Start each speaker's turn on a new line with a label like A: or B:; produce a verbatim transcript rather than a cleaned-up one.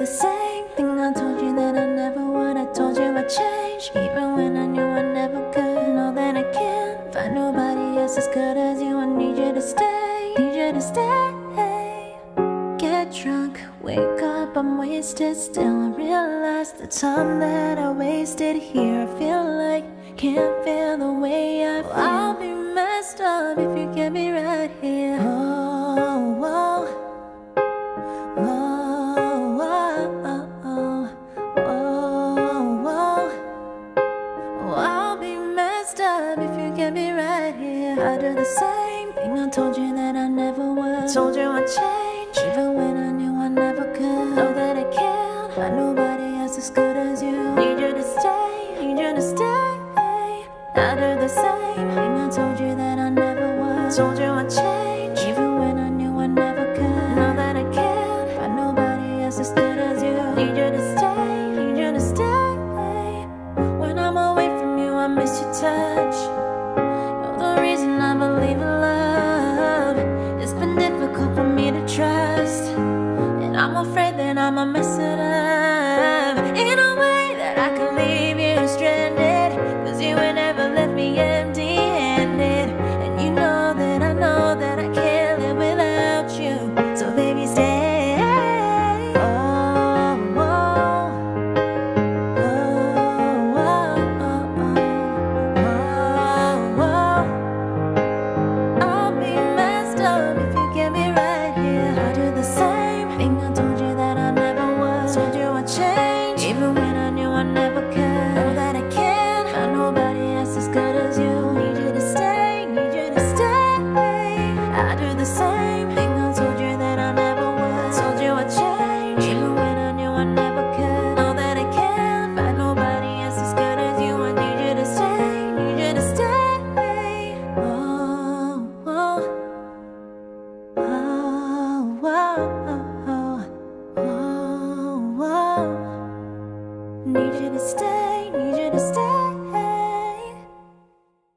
A: the same thing I told you that I never would. I told you I'd change, even when I knew I never could. Know that I can't find nobody else as good as you. I need you to stay, need you to stay. Get drunk, wake up, I'm wasted still. I realize the time that I wasted here. I feel like can't feel the way I feel. I'll be messed up if you get me right here. Oh, oh, oh, oh, oh, oh, oh, oh. I'll be messed up if you get me right here. I do the same thing I told you that I never would. Told you I'd change, even when I knew I never could. Know that I can't find nobody else as good as you. Need you to stay, need you to stay. I do the same thing I told you that I never would. Told you I'd change, even when I knew I never could. Know that I can't find nobody else as good as you. Need you to stay, need you to stay. When I'm away from you, I miss your touch. You're the reason I believe in love. It's been difficult for me to trust, and I'm afraid that I'ma mess it up in a way that I could leave you stranded. Cause you ain't never left me empty-handed, and you know that I know that I can't live without you. So baby, stay. Oh, oh, oh, oh, oh, oh, oh. I'll be messed up if you get me right here. I do the same thing I told you that I never would. Told you I'd change, even when I knew I never could. Know that I can't find nobody else as good as you. Need you to stay, need you to stay. I do the same thing I told you that I never would. Told you I'd change, even when I knew I never could. Know that I can't find nobody else as good as you. I need you to stay, need you to stay. Oh, oh, oh, oh, oh, oh, oh. Need you to stay.